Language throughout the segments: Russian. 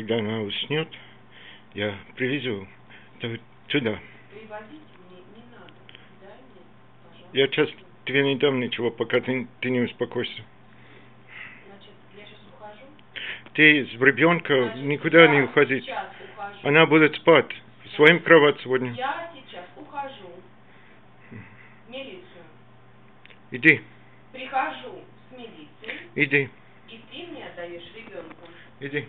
когда она уснет, я привезу сюда. Привозить не надо. Дай мне, пожалуйста. Я сейчас тебе не дам ничего, пока ты не успокоишься. Значит, я сейчас ухожу? Ты с ребенка никуда не уходить. Сейчас ухожу. Она будет спать в своем кровати сегодня. Я сейчас ухожу. В милицию. Иди. Прихожу с милицией. Иди. И ты мне отдаешь ребенка. Иди.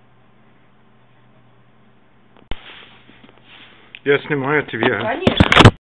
Я снимаю тебя. Конечно.